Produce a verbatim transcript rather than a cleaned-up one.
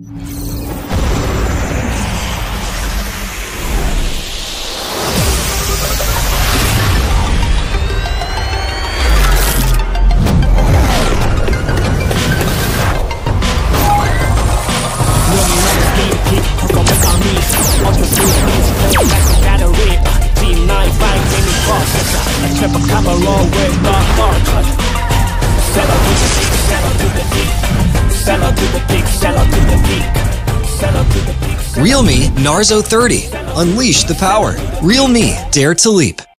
Realme Narzo thirty. Unleash the power. Realme, dare to leap.